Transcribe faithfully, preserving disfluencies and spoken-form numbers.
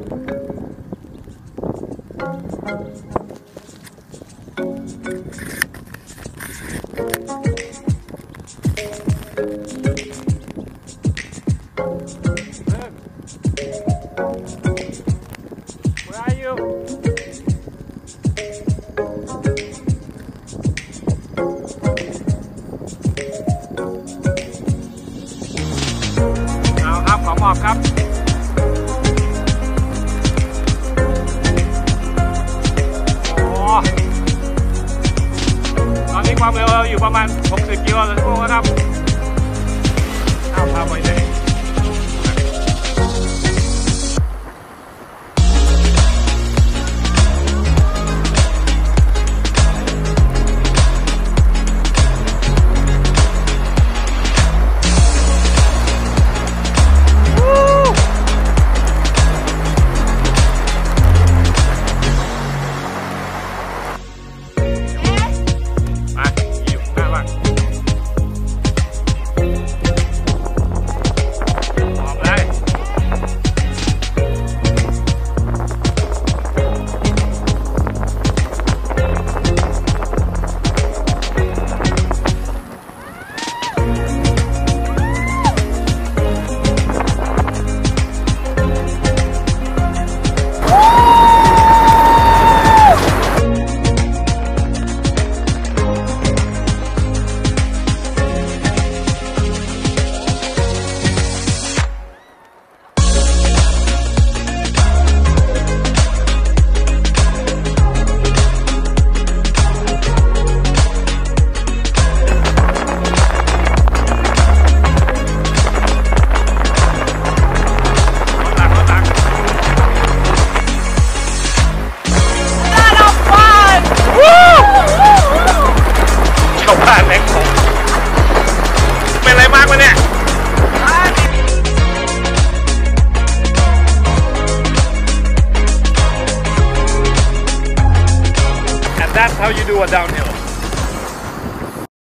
หมอบครับโอ้ตอนนี้ความเร็วเราอยู่ประมาณหกสิบกิโลต่อชั่วโมงครับเอาพาไปเลยเป็นอะไรมากวะเนี่ย And that's how you do a downhill